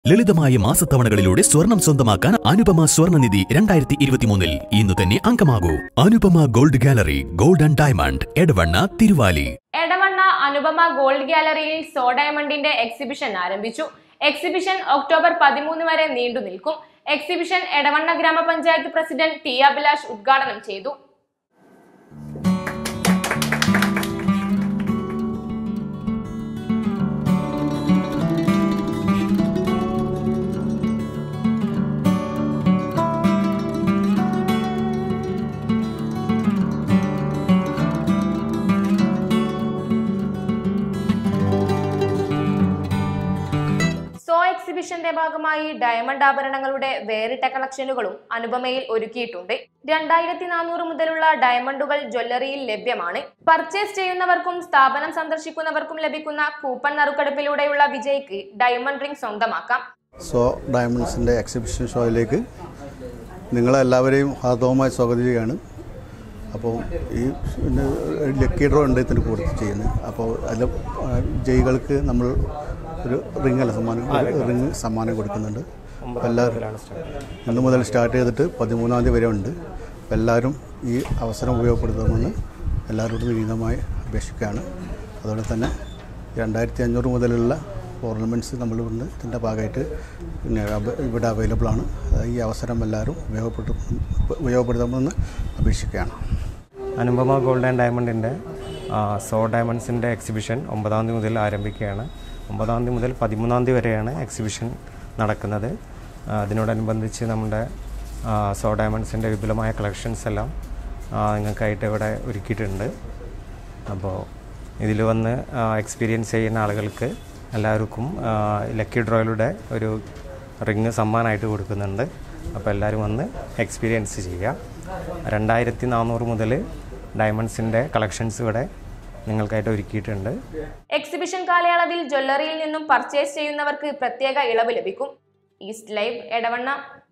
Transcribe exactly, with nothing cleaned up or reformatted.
ലളിതമായ മാസത്തവണകളിലൂടെ സ്വർണം സ്വന്തമാക്കാൻ അനുപമ സ്വർണ്ണനിധി രണ്ടായിരത്തി ഇരുപത്തിമൂന്നിൽ ഇന്ന് തന്നെ അംഗമാകൂ. Anupama gold gallery, gold and diamond, Edavanna, Thiruvali. Edavanna Anupama gold ഗാലറിയിൽ സോ ഡയമണ്ടിന്റെ എക്സിബിഷൻ ആരംഭിച്ചു. എക്സിബിഷൻ ഒക്ടോബർ പതിമൂന്ന് വരെ നീണ്ടു നിൽക്കും. എക്സിബിഷൻ എടവണ്ണ ഗ്രാമപഞ്ചായത്ത് പ്രസിഡന്റ് ടി അഭിലാഷ് ഉദ്ഘാടനം ചെയ്തു. എക്സിബിഷന്റെ ഭാഗമായി ഡയമണ്ട് ആഭരണങ്ങളുടെ വേറിട്ട കളക്ഷനുകളും അനുപമയിൽ ഒരുക്കിയിട്ടുണ്ട്. രണ്ടായിരത്തി നാനൂറ് മുതലുള്ള ഡയമണ്ടുകൾ ജ്വല്ലറിയിൽ ലഭ്യമാണ്. പർച്ചേസ് ചെയ്യുന്നവർക്കും സ്ഥാപനം സന്ദർശിക്കുന്നവർക്കും ലഭിക്കുന്ന കൂപ്പൺ നറുക്കെടുപ്പിലൂടെയുള്ള വിജയിക്ക് ഡയമണ്ട് റിംഗ് സ്വന്തമാക്കാം. സോ ഡയമണ്ട്സിന്റെ എക്സിബിഷൻ ഷോയിലേക്ക് നിങ്ങളെല്ലാവരെയും ഹാർദവമായി സ്വാഗതം ചെയ്യുകയാണ്. അപ്പോൾ ഈ ലക്കി ഡ്രോ ഉണ്ട് ഇതിന് കൂടെ ചെയ്യുന്നത്. അപ്പോൾ അതിൽ ജയികൾക്ക് നമ്മൾ ഒരു റിംഗ് അല്ല സമ്മാനം റിംഗ് സമ്മാനം കൊടുക്കുന്നുണ്ട്. എല്ലാവരും ഇന്ന് മുതൽ സ്റ്റാർട്ട് ചെയ്തിട്ട് പതിമൂന്നാം തീയതി വരെ ഉണ്ട്. എല്ലാവരും ഈ അവസരം ഉപയോഗപ്പെടുത്തണമെന്ന് എല്ലാവരോടും വിനീതമായി അപേക്ഷിക്കുകയാണ്. അതുപോലെ തന്നെ രണ്ടായിരത്തി അഞ്ഞൂറ് മുതലുള്ള ഓർണമെൻറ്റ്സ് നമ്മൾ ഇന്ന് ഇതിൻ്റെ ഭാഗമായിട്ട് പിന്നെ ഇവിടെ അവൈലബിൾ ആണ്. ഈ അവസരം എല്ലാവരും ഉപയോഗപ്പെടുത്തും ഉപയോഗപ്പെടുത്തണമെന്ന് അപേക്ഷിക്കുകയാണ്. അനുപമ ഗോൾഡ് ആൻഡ് ഡയമണ്ടിൻ്റെ സോ ഡയമണ്ട്സിൻ്റെ എക്സിബിഷൻ ഒമ്പതാം തീയതി മുതൽ ആരംഭിക്കുകയാണ്. ഒമ്പതാം തീയതി മുതൽ പതിമൂന്നാം തീയതി വരെയാണ് എക്സിബിഷൻ നടക്കുന്നത്. അതിനോടനുബന്ധിച്ച് നമ്മുടെ സോ ഡയമണ്ട്സിൻ്റെ വിപുലമായ കളക്ഷൻസ് എല്ലാം നിങ്ങൾക്കായിട്ട് ഇവിടെ ഒരുക്കിയിട്ടുണ്ട്. അപ്പോൾ ഇതിൽ വന്ന് എക്സ്പീരിയൻസ് ചെയ്യുന്ന ആളുകൾക്ക് എല്ലാവർക്കും ലക്കി ഡ്രോയിലൂടെ ഒരു റിങ് സമ്മാനമായിട്ട് കൊടുക്കുന്നുണ്ട്. അപ്പോൾ എല്ലാവരും വന്ന് എക്സ്പീരിയൻസ് ചെയ്യുക. രണ്ടായിരത്തി നാനൂറ് മുതൽ ഡയമണ്ട്സിൻ്റെ കളക്ഷൻസ് ഇവിടെ നിങ്ങൾക്കായിട്ട് ഒരുക്കിയിട്ടുണ്ട്. എക്സിബിഷൻ കാലയളവിൽ ജ്വല്ലറിയിൽ നിന്നും പർച്ചേസ് ചെയ്യുന്നവർക്ക് പ്രത്യേക ഇളവ് ലഭിക്കും. East live Edavanna.